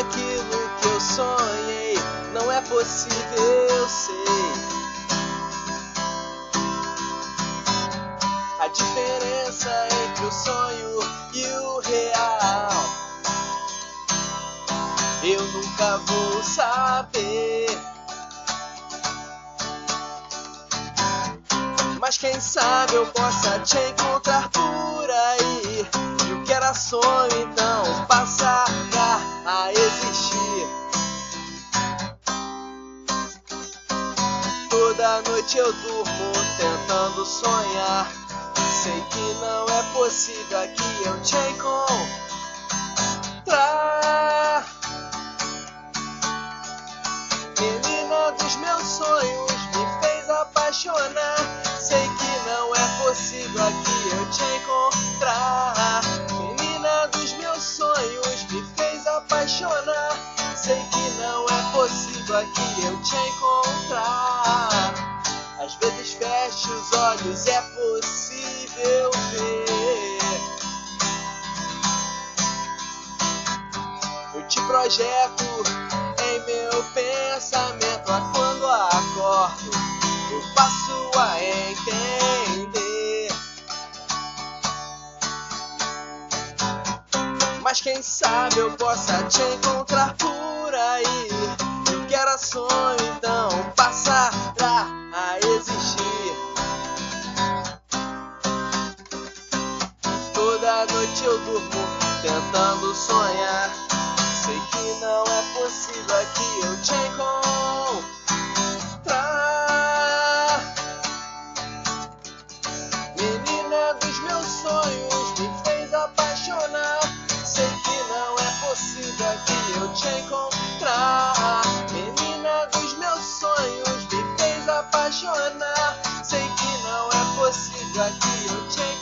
aquilo que eu sonhei. Não é possível, eu sei. A diferença entre o sonho e o real eu nunca vou saber. Mas quem sabe eu possa te encontrar por aí. E o que era sonho então passará a existir. Toda noite eu durmo tentando sonhar. Sei que não é possível aqui eu te encontrar. Menina dos meus sonhos, me fez apaixonar. Sei que não é possível aqui eu te encontrar. Menina dos meus sonhos, me fez apaixonar. Sei que não é possível aqui eu te encontrar. Às vezes fecho os olhos, é possível ver. Eu te projeto em meu pensamento. A quando acordo, eu passo a entender. Mas quem sabe eu possa te encontrar por aí. E o que era sonho então passará a existir. Toda noite eu durmo tentando sonhar. Sei que não é possível aqui eu te encontrar. Menina dos meus sonhos, me fez apaixonar. Sei que não é possível aqui eu te encontrar. Menina dos meus sonhos, me fez apaixonar. Sei que não é possível aqui eu te encontrar.